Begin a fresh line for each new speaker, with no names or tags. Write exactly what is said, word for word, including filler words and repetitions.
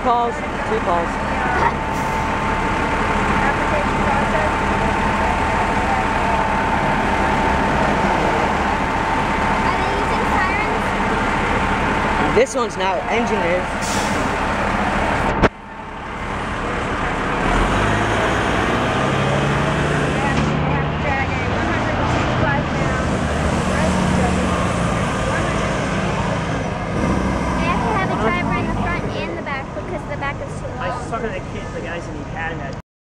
calls. Two calls.
Application process.
Are they using sirens?
This one's not. Engine is.